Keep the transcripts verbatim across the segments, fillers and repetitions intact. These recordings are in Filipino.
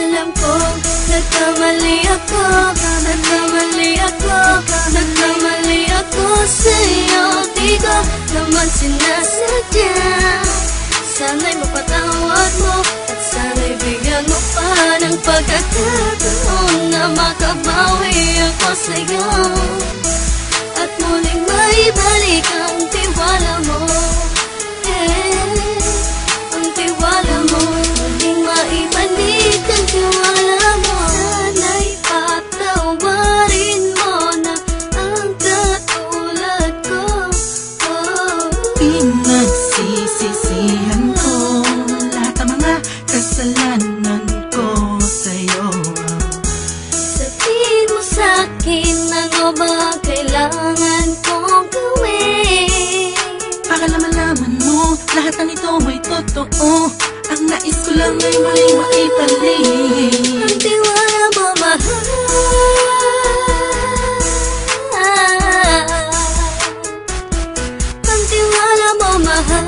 Alam ko, nagkamali ako, nagkamali ako, nagkamali ako sa'yo. Di ko naman sinasadya. Sana'y mapatawad mo, at sana'y bigyan mo pa ng pagkakataon na makabawi ako sa'yo, at muling maibalik ang tiwala mo. Eh, ang tiwala mo, muling maibalik ang tiwala mo. Sana'y patawarin mo na ang katulad ko. Oh. Pinagsisisihan ko lahat ng mga kasalanan ko sa'yo. Sabihin mo sa'kin ano ba kailangan kong gawin para malaman mo lahat ng ito ay totoo. Ang nais ko lang ay muling maibalik ang tiwala mo, mahal. Ang tiwala mo, mahal.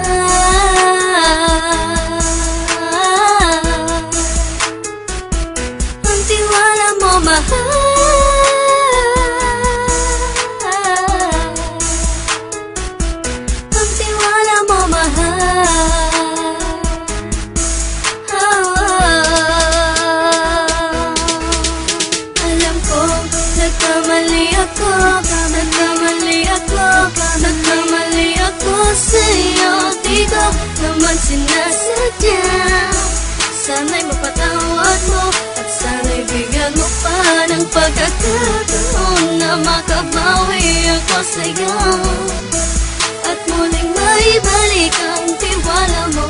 Ang tiwala mo, mahal. Ang tiwala mo, mahal. Alam ko, nagkamali ako, nagkamali ako, nagkamali ako sa'yo. Di ko naman sinasadya. Sana'y mapatawad mo, at sana'y bigyan mo pa ng pagkakataon na makabawi ako sa'yo, at muling maibalik ang tiwala mo.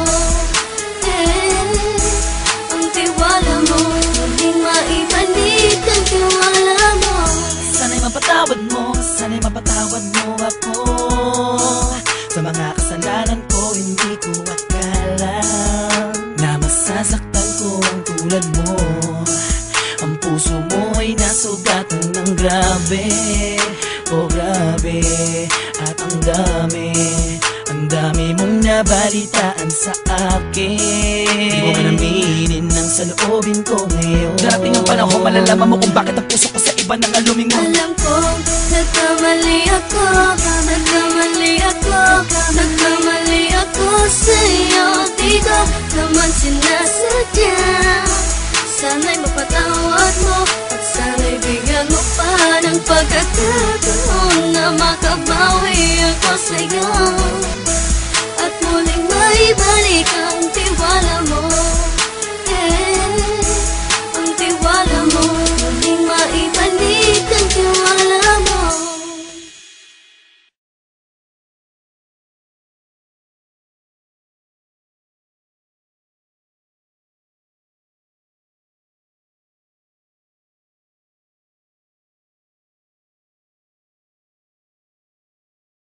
Eh, ang tiwala mo, muling maibalik ang tiwala mo. Sana'y mapatawad mo, sana'y mapatawad mo ako sa mga kasalanan ko. Hindi ko akala na masasaktan ko ang tulad mo. Ang puso mo ay nasugatan ng grabe, oh grabe. At ang dami, ang dami mong nabalitaan sa akin. Di mo man aminin ang saloobin ko ngayon. Darating ang panahon, malalaman mo kung bakit ang puso ko sa iba nang alumingon. Alam ko, nagkamali ako, nagkamali ako, nagkamali ako sa'yo. Di ko naman sinasadya. Sana'y mapatawad mo, at sana'y bigyan mo pa ng pagkakataon na makabawi ako sa'yo,